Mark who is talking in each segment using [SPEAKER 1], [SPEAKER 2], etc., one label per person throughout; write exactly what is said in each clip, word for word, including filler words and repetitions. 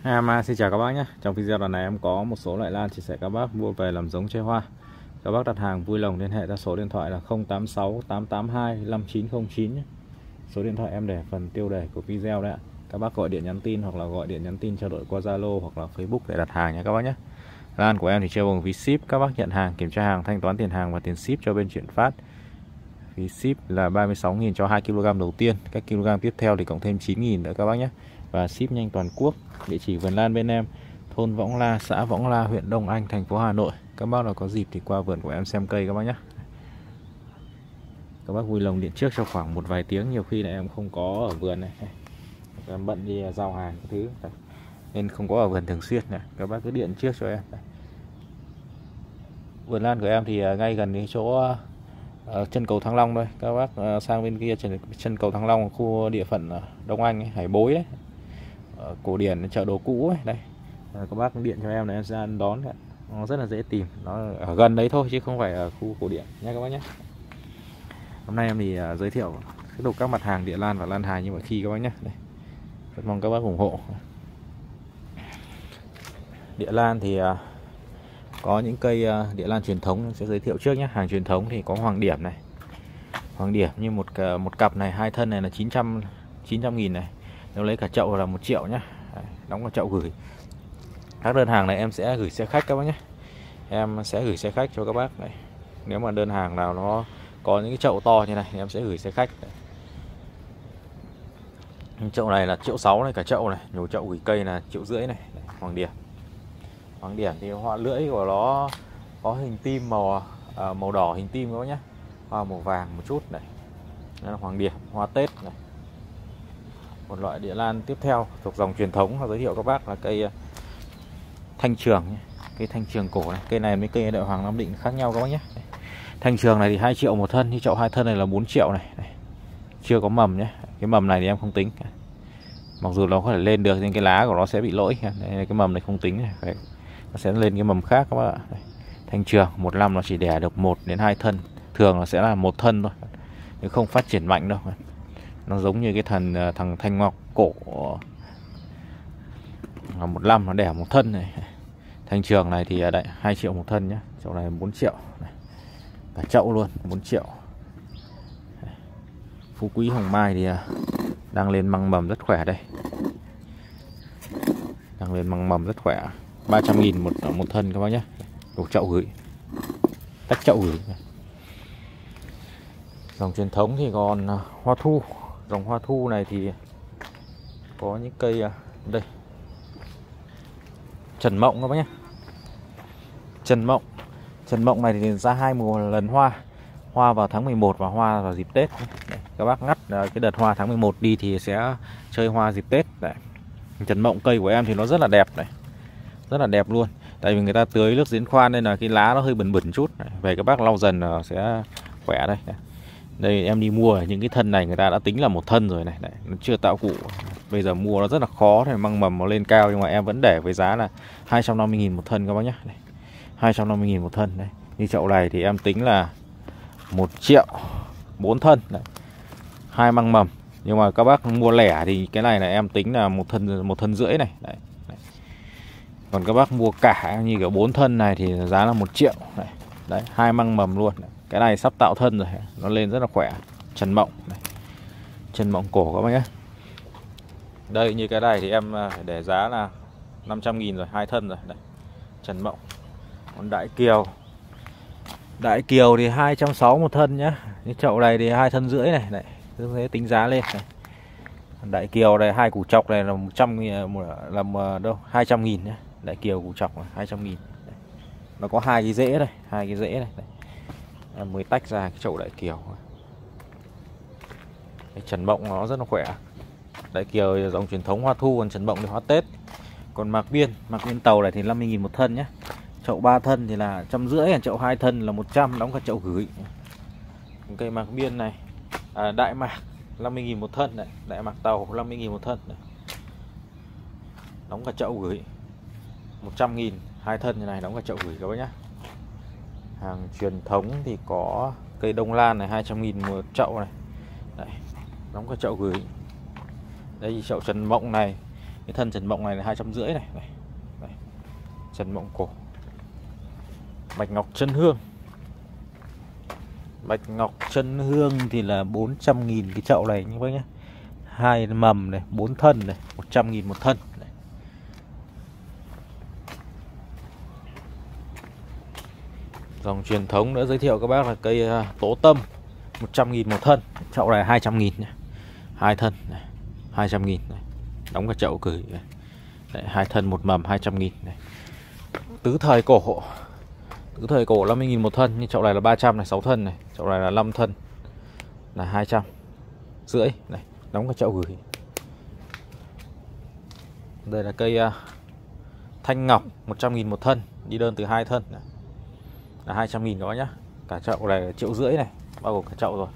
[SPEAKER 1] Em à, xin chào các bác nhé. Trong video lần này em có một số loại lan chia sẻ các bác mua về làm giống chơi hoa. Các bác đặt hàng vui lòng liên hệ ra số điện thoại là không tám sáu tám tám hai năm chín không chín nhé. Số điện thoại em để phần tiêu đề của video đấy ạ. Các bác gọi điện nhắn tin hoặc là gọi điện nhắn tin trao đổi qua Zalo hoặc là Facebook để đặt hàng nhé các bác nhé. Lan của em thì treo bằng phí ship, các bác nhận hàng, kiểm tra hàng, thanh toán tiền hàng và tiền ship cho bên chuyển phát. Phí ship là ba mươi sáu nghìn cho hai ki lô gam đầu tiên, các kg tiếp theo thì cộng thêm chín nghìn nữa các bác nhé. Và ship nhanh toàn quốc. Địa chỉ vườn lan bên em, thôn Võng La, xã Võng La, huyện Đông Anh, thành phố Hà Nội. Các bác nào có dịp thì qua vườn của em xem cây các bác nhé. Các bác vui lòng điện trước cho khoảng một vài tiếng, nhiều khi là em không có ở vườn này, em bận đi giao hàng cái thứ nên không có ở vườn thường xuyên này. Các bác cứ điện trước cho em. Vườn lan của em thì ngay gần cái chỗ uh, chân cầu Thăng Long thôi. Các bác uh, sang bên kia chân, chân cầu Thăng Long, khu địa phận uh, Đông Anh ấy, Hải Bối đấy, uh, cổ điển chợ đồ cũ ấy. Đây uh, các bác điện cho em là em sẽ đón đấy. Nó rất là dễ tìm, nó ở gần đấy thôi chứ không phải ở khu cổ điển nha các bác nhé. Hôm nay em thì uh, giới thiệu tiếp tục các mặt hàng địa lan và lan hài như mọi khi các bác nhé. Đây. Rất mong các bác ủng hộ. Địa lan thì uh, có những cây uh, địa lan truyền thống sẽ giới thiệu trước nhé. Hàng truyền thống thì có hoàng điểm này, hoàng điểm như một một cặp này, hai thân này là chín trăm nghìn này, nếu lấy cả chậu là một triệu nhé. Đấy, đóng cả chậu gửi. Các đơn hàng này em sẽ gửi xe khách các bác nhé. Em sẽ gửi xe khách cho các bác này. Nếu mà đơn hàng nào nó có những cái chậu to như này thì em sẽ gửi xe khách. Đấy. Chậu này là triệu sáu này, cả chậu này, nhổ chậu gửi cây là triệu rưỡi này. Đấy, hoàng điểm. Hoàng điểm thì hoa lưỡi của nó có hình tim màu à, màu đỏ hình tim các bác nhé, hoa màu vàng một chút này. Đây là hoàng điểm hoa Tết này. Một loại địa lan tiếp theo thuộc dòng truyền thống giới thiệu các bác là cây thanh trường nhé. Cây thanh trường cổ này, cây này với cây đại hoàng Nam Định khác nhau các bác nhé. Thanh trường này thì hai triệu một thân, như chậu hai thân này là bốn triệu này. Đây. Chưa có mầm nhé. Cái mầm này thì em không tính. Mặc dù nó có thể lên được nhưng cái lá của nó sẽ bị lỗi. Đây, cái mầm này không tính này. Phải, nó sẽ lên cái mầm khác các bác ạ. Đây. Thanh trường một năm nó chỉ đẻ được một đến hai thân, thường nó sẽ là một thân thôi, chứ không phát triển mạnh đâu. Nó giống như cái thần thằng thanh ngọc cổ, một năm nó đẻ một thân này. Thanh trường này thì ở đây hai triệu một thân nhé. Chậu này bốn triệu này. Cả chậu luôn bốn triệu. Phú Quý hồng mai thì đang lên măng mầm rất khỏe đây. Đang lên măng mầm rất khỏe. ba trăm nghìn một, một thân các bác nhé. Đổ chậu gửi. Tách chậu gửi. Dòng truyền thống thì còn hoa thu. Dòng hoa thu này thì có những cây đây. Trần Mộng các bác nhé. Trần Mộng. Trần Mộng này thì ra hai mùa lần hoa. Hoa vào tháng mười một và hoa vào dịp Tết. Đấy, các bác ngắt cái đợt hoa tháng mười một đi thì sẽ chơi hoa dịp Tết. Đấy. Trần Mộng cây của em thì nó rất là đẹp này. Rất là đẹp luôn. Tại vì người ta tưới nước giếng khoan nên là cái lá nó hơi bẩn bẩn chút. Đấy. Về các bác lau dần nó sẽ khỏe đây. Đấy. Đây em đi mua những cái thân này người ta đã tính là một thân rồi này. Đấy. Nó chưa tạo củ. Bây giờ mua nó rất là khó thì măng mầm nó lên cao, nhưng mà em vẫn để với giá là hai trăm năm mươi nghìn một thân các bác nhé. Đây. hai trăm năm mươi nghìn một thân đấy. Như chậu này thì em tính là một triệu bốn thân đấy. Hai măng mầm. Nhưng mà các bác mua lẻ thì cái này là em tính là một thân một thân rưỡi này. Đấy. Đấy. Còn các bác mua cả như kiểu bốn thân này thì giá là một triệu này. Đấy, hai măng mầm luôn. Đấy. Cái này sắp tạo thân rồi, nó lên rất là khỏe. Trần Mộng này. Trần Mộng cổ các bác nhé. Đây như cái này thì em để giá là năm trăm nghìn rồi, hai thân rồi. Đây. Trần Mộng. Còn Đại Kiều. Đại Kiều thì hai trăm sáu mươi một thân nhá. Cái chậu này thì hai thân rưỡi này, này. Thế tính giá lên này. Đại Kiều này hai củ chọc này là một trăm làm đâu, hai trăm nghìn nhá. Đại Kiều củ chọc là hai trăm nghìn. Đây. Nó có hai cái rễ đây, hai cái rễ này. Đây. Em mới tách ra cái chậu Đại Kiều. Cái Trần Mộng nó rất là khỏe. Đại Kiều dòng truyền thống hoa thu, còn Trần Mộng thì hoa Tết. Còn Mạc Biên, Mạc Biên Tàu này thì năm mươi nghìn một thân nhé. Chậu ba thân thì là trăm rưỡi, chậu hai thân là một trăm, đóng cả chậu gửi. Cây Mạc Biên này, à, Đại Mạc năm mươi nghìn một thân này, Đại Mạc Tàu năm mươi nghìn một thân này. Đóng cả chậu gửi một trăm nghìn, hai thân như này đóng cả chậu gửi các bác nhé. Hàng truyền thống thì có cây Đông Lan này hai trăm nghìn một chậu này. Đấy, đóng cả chậu gửi. Đây chậu Trần Mộng này Cái thân trần mộng này là hai trăm rưỡi này, này. Đây. Trần mộng cổ. Bạch ngọc chân hương. Bạch ngọc chân hương thì là bốn trăm nghìn cái chậu này như vậy nhé. Hai mầm này, bốn thân này, một trăm nghìn một thân. Này. Dòng truyền thống nữa giới thiệu các bác là cây tố tâm, một trăm nghìn một thân. Chậu này hai trăm nghìn nhé. Hai thân này, hai trăm nghìn này. Đóng cả chậu gửi này. Đấy, hai thân một mầm hai trăm nghìn này. Tứ thời cổ. Tứ thời cổ năm mươi nghìn một thân, nhưng chậu này là ba trăm này, sáu thân này, chậu này là năm thân là hai trăm rưỡi này, đóng cả chậu gửi. Đây là cây uh, thanh ngọc một trăm nghìn một thân, đi đơn từ hai thân này. Là hai trăm nghìn các bác nhá. Cả chậu này là triệu rưỡi này, bao gồm cả chậu rồi.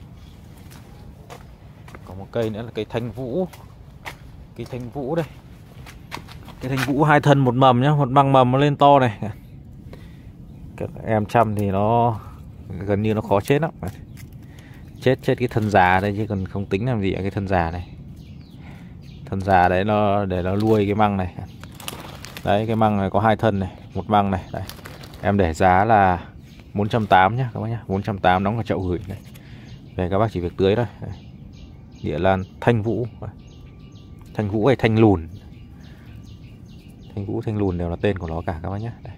[SPEAKER 1] Còn một cây nữa là cây thanh vũ. Cây thanh vũ đây. Cây thanh vũ hai thân một mầm nhá, một măng mầm nó lên to này. Các em chăm thì nó gần như nó khó chết lắm. Chết chết cái thân già đây chứ còn không tính làm gì ở cái thân già này. Thân già đấy nó để nó nuôi cái măng này. Đấy, cái măng này có hai thân này, một măng này. Đấy. Em để giá là bốn trăm tám mươi nhá các bác nhá, bốn trăm tám mươi đóng vào chậu gửi này. Về các bác chỉ việc tưới thôi. Đấy. Địa lan thanh vũ. Thanh vũ hay thanh lùn. Thanh vũ, thanh lùn đều là tên của nó cả các bác nhé. Đây.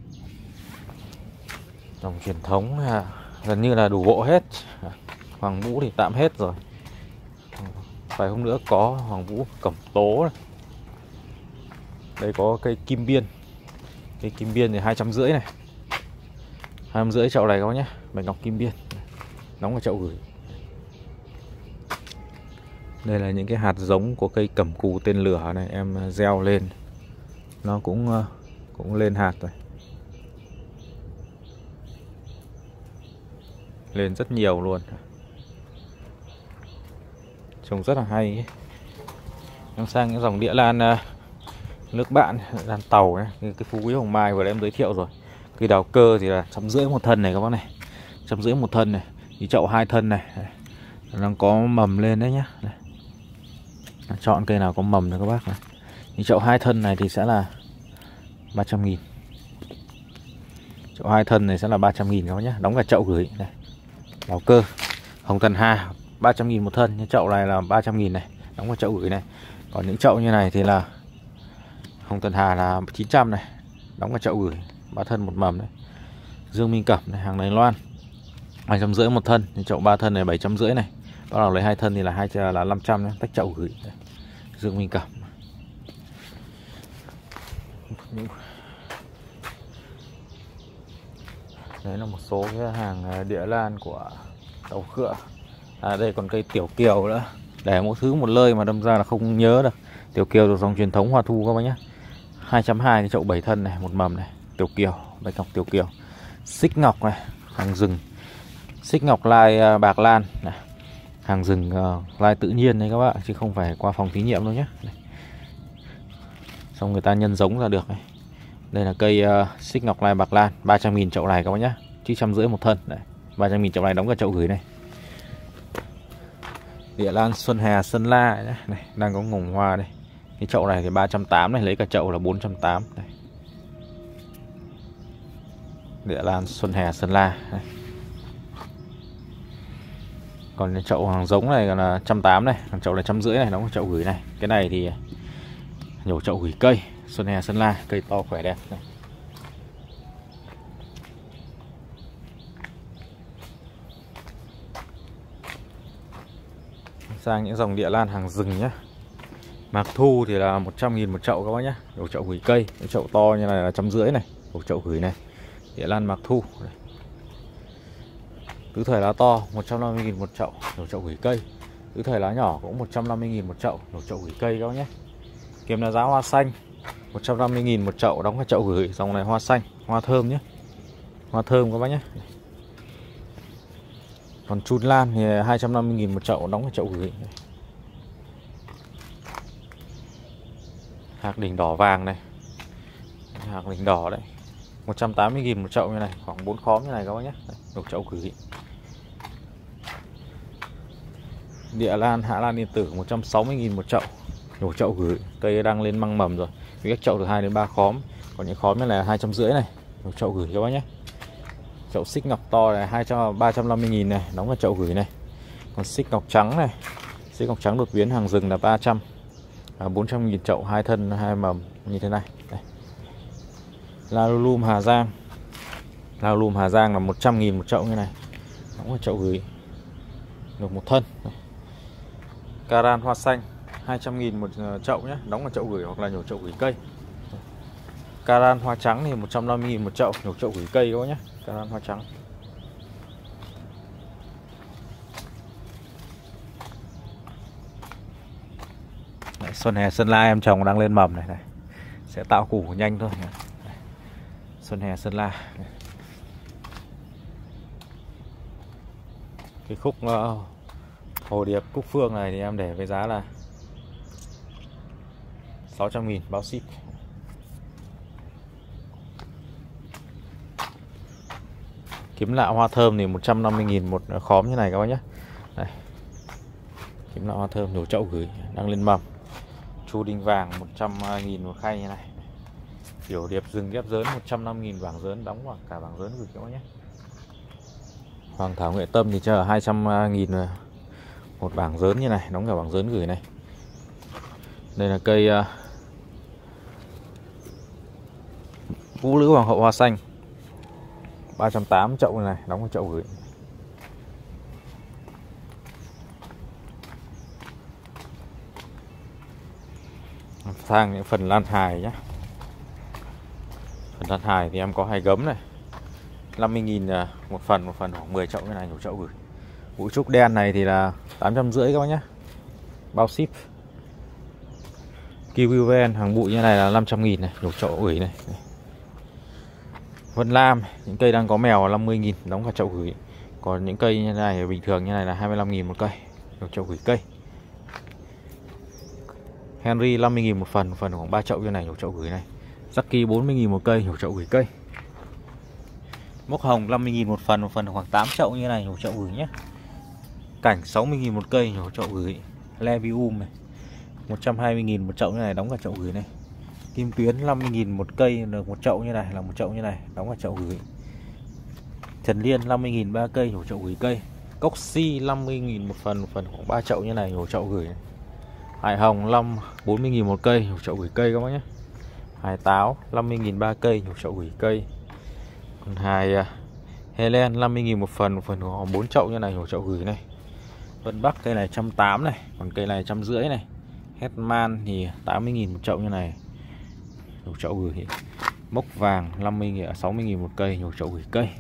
[SPEAKER 1] Dòng truyền thống là gần như là đủ bộ hết. Hoàng vũ thì tạm hết rồi. Vài hôm nữa có hoàng vũ cẩm tố này. Đây có cây kim biên. Cây kim biên thì hai trăm rưỡi này. Hai trăm rưỡi chậu này các bác nhé. Bạch ngọc kim biên. Đóng vào chậu gửi. Đây là những cái hạt giống của cây cẩm cù tên lửa này, em gieo lên nó cũng cũng lên hạt rồi, lên rất nhiều luôn, trông rất là hay. Em sang những dòng địa lan nước bạn, lan tàu ấy, cái phú quý hồng mai vừa em giới thiệu rồi. Cây đào cơ thì là trăm rưỡi một thân này các bác này, trăm rưỡi một thân này, thì chậu hai thân này, đang có mầm lên đấy nhá. Đây. Chọn cây nào có mầm nữa các bác này. Thì chậu hai thân này thì sẽ là ba trăm nghìn. Chậu hai thân này sẽ là ba trăm nghìn các bác nhé. Đóng cả chậu gửi này. Đào cơ hồng thần hà ba trăm nghìn một thân. Nhưng chậu này là ba trăm nghìn này, đóng cả chậu gửi này. Còn những chậu như này thì là hồng thần hà là chín trăm này, đóng cả chậu gửi, ba thân một mầm đấy. Dương Minh Cẩm này, hàng Đài Loan hai trăm rưỡi một thân. Nhưng chậu ba thân này bảy trăm rưỡi này. Bắt đầu lấy hai thân thì là hai là năm trăm nhé, tách chậu gửi. Đây. Dương Minh Cẩm. Đấy là một số cái hàng địa lan của Tàu Khựa. À đây còn cây tiểu kiều nữa. Để mỗi thứ một lời mà đâm ra là không nhớ được. Tiểu kiều thuộc dòng truyền thống Hoa Thu các bác nhé. hai trăm hai mươi cái chậu bảy thân này, một mầm này, tiểu kiều, bạch ngọc tiểu kiều. Xích ngọc này, hàng rừng. Xích ngọc lai bạc lan này. Hàng rừng uh, lai tự nhiên đấy các bạn, chứ không phải qua phòng thí nghiệm đâu nhé. Đây. Xong người ta nhân giống ra được này. Đây là cây uh, xích ngọc lai bạc lan, ba trăm nghìn chậu này các bác nhé, chín trăm rưỡi một thân. Đấy. ba trăm nghìn chậu này đóng cả chậu gửi này. Địa lan Xuân Hà Sơn La này, này đang có ngồng hoa đây. Cái chậu này thì ba trăm tám mươi này, lấy cả chậu là bốn trăm tám mươi. Đây. Địa lan Xuân Hà Sơn La. Đây. Còn cái chậu hàng giống này là một trăm tám mươi này, còn chậu này một trăm rưỡi này, đóng chậu gửi này. Cái này thì nhổ chậu gửi cây Xuân Hà Sơn La, cây to khỏe đẹp này. Sang những dòng địa lan hàng rừng nhé. Mạc Thu thì là một trăm nghìn một chậu các bác nhé, đổ chậu gửi cây. Cái chậu to như này là một trăm rưỡi này, đổ chậu gửi này. Địa lan Mạc Thu này. Tứ thời lá to một trăm năm mươi nghìn một chậu, đổ chậu gửi cây. Tứ thời lá nhỏ cũng một trăm năm mươi nghìn một chậu, đổ chậu gửi cây các bác nhé. Kiếm là giá hoa xanh một trăm năm mươi nghìn một chậu, đóng cả chậu gửi. Dòng này hoa xanh, hoa thơm nhé. Hoa thơm các bác nhé. Còn chun lan thì hai trăm năm mươi nghìn một chậu, đóng cả chậu gửi. Hạc đỉnh đỏ vàng này. Hạc đỉnh đỏ đấy, một trăm tám mươi nghìn một chậu như này, khoảng bốn khóm như này các bác nhé. Đổ chậu gửi. Địa lan Hạ Lan Yên Tử một trăm sáu mươi nghìn một chậu, nhổ chậu gửi. Cây đang lên măng mầm rồi, các chậu từ hai đến ba khóm, còn những khóm như này là hai trăm rưỡi này, nhổ chậu gửi các bác nhé. Chậu xích ngọc to này hai trăm ba trăm năm mươi nghìn này, đóng vào chậu gửi này. Còn xích ngọc trắng này, xích ngọc trắng đột biến hàng rừng là ba trăm, à, bốn trăm nghìn chậu hai thân hai mầm như thế này. Đây. Lalulum Hà Giang, Lalulum Hà Giang là một trăm nghìn một chậu như này, đóng vào chậu gửi được một thân. Đây. Caran hoa xanh hai trăm nghìn một chậu nhé, đóng vào chậu gửi hoặc là nhổ chậu gửi cây. Caran hoa trắng thì một trăm năm mươi nghìn một chậu, nhổ chậu gửi cây các bác nhé. Caran hoa trắng. Đấy, xuân hè Sơn La em trồng đang lên mầm này này, sẽ tạo củ nhanh thôi. Đây. Xuân hè Sơn La. Đây. Cái khúc uh, hồ điệp cúc phương này thì em để với giá là sáu trăm nghìn bao ship. Kiếm lạ hoa thơm thì một trăm năm mươi nghìn một khóm như này các bác nhé. Đây. Kiếm lạ hoa thơm nhổ chậu gửi đang lên mầm. Chu đinh vàng một trăm nghìn một khay như này. Tiểu điệp rừng ghép dớn một trăm năm mươi nghìn bảng dớn, đóng vào cả bảng dớn gửi các bác nhé. Hoàng thảo Nghệ Tâm thì chờ hai trăm nghìn một bảng dớn như này, đóng cả bảng dớn gửi này. Đây là cây uh, Vũ Lữ Hoàng hậu hoa xanh ba trăm tám mươi chậu này, đóng vào chậu gửi. Sang những phần lan hài nhé. Phần lan hài thì em có hai gấm này, năm mươi nghìn một phần, một phần khoảng mười chậu như này, nhổ chậu gửi. Vũ trúc đen này thì là tám trăm rưỡi các bác nhé, bao ship. Kiwi ven hàng bụi như này là năm trăm nghìn này, nhổ chậu gửi này. Vân Lam, những cây đang có mèo là năm mươi nghìn, đóng cả chậu gửi. Còn những cây như này bình thường như này là hai mươi lăm nghìn một cây, nhổ chậu gửi cây. Henry năm mươi nghìn một phần, một phần khoảng ba chậu như này, nhổ chậu gửi này. Jackie bốn mươi nghìn một cây, nhổ chậu gửi cây. Mốc hồng năm mươi nghìn một phần, một phần khoảng tám chậu như này, nhổ chậu gửi nhé. Cảnh sáu mươi nghìn một cây, nhổ chậu gửi. Levium này một trăm hai mươi nghìn một chậu như này, đóng cả chậu gửi này. Kim tuyến năm mươi nghìn một cây, được một chậu như này, là một chậu như này, đóng cả chậu gửi. Trần Liên năm mươi nghìn ba cây, nhổ chậu gửi cây. Cốc si năm mươi nghìn một phần, một phần khoảng ba chậu như này, nhổ chậu gửi này. Hải hồng năm bốn mươi nghìn một cây, nhổ chậu gửi cây các bác nhé. Hải táo năm mươi nghìn ba cây, nhổ chậu gửi cây. Còn hải uh, Helen năm mươi nghìn một phần, một phần khoảng bốn chậu như này, nhổ chậu gửi này. Vân Bắc cây này một trăm tám mươi này, còn cây này một trăm rưỡi này. Hetman thì tám mươi nghìn một chậu như này, nhổ chậu gửi. Mốc vàng năm mươi nghìn, sáu mươi nghìn một cây, nhổ chậu gửi cây.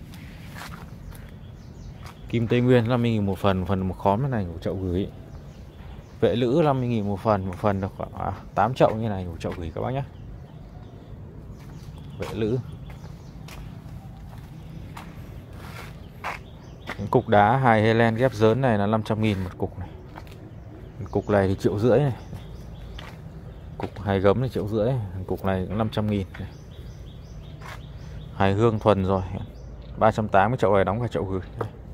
[SPEAKER 1] Kim Tây Nguyên năm mươi nghìn một phần, một phần một khóm như này, nhổ chậu gửi. Vệ lữ năm mươi nghìn một phần, một phần được khoảng tám chậu như này, nhổ chậu gửi các bác nhé. Vệ lữ. Những cục đá hài Helen ghép dớn này là năm trăm nghìn một cục này. Cục này thì triệu rưỡi này. Cục hài gấm này triệu rưỡi, cục này cũng năm trăm nghìn. Hài hương thuần rồi, ba trăm tám mươi chậu này, đóng cả chậu gửi.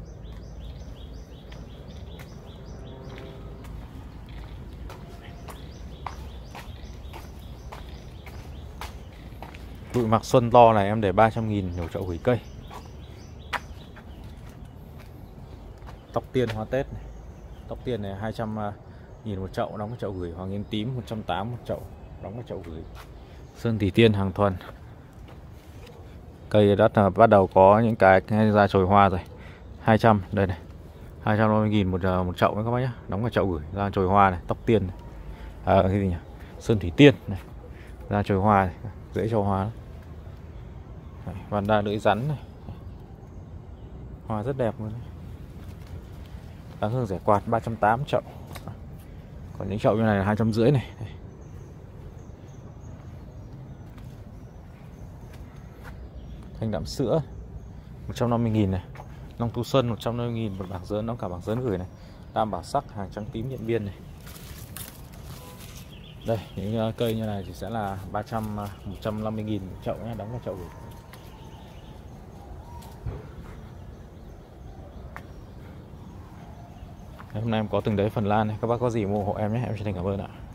[SPEAKER 1] Bụi mặc xuân to này em để ba trăm nghìn, nhổ chậu gửi cây. Tóc tiên hoa Tết này. Tóc tiên này hai trăm nghìn một chậu, đóng cái chậu gửi. Hoàng yên tím một trăm tám mươi một chậu, đóng cái chậu gửi. Sơn Thủy Tiên hàng thuần. Cây đất là bắt đầu có những cái ra chồi hoa rồi. hai trăm, đây này. hai trăm năm mươi nghìn một một chậu các bác nhé, đóng cái chậu gửi, ra chồi hoa này, tóc tiên này. À, cái gì nhỉ? Sơn Thủy Tiên này. Ra chồi hoa này, dễ cho hoa. Vanda đa lưỡi rắn này. Hoa rất đẹp luôn. Đáng hương rẻ quạt ba trăm tám mươi chậu. Còn những chậu như này là hai trăm rưỡi này. Thanh đạm sữa một trăm năm mươi nghìn này. Long Tu Xuân một trăm năm mươi nghìn một bảng dớn, đóng cả bảng dớn gửi này. Tam Bảo Sắc hàng trắng tím Điện Biên này. Đây, những cây như này thì sẽ là ba trăm, một trăm năm mươi nghìn một chậu nhé, đóng vào chậu gửi. Hôm nay em có từng đấy phần lan này, các bác có gì ủng hộ em nhé, em xin cảm ơn ạ.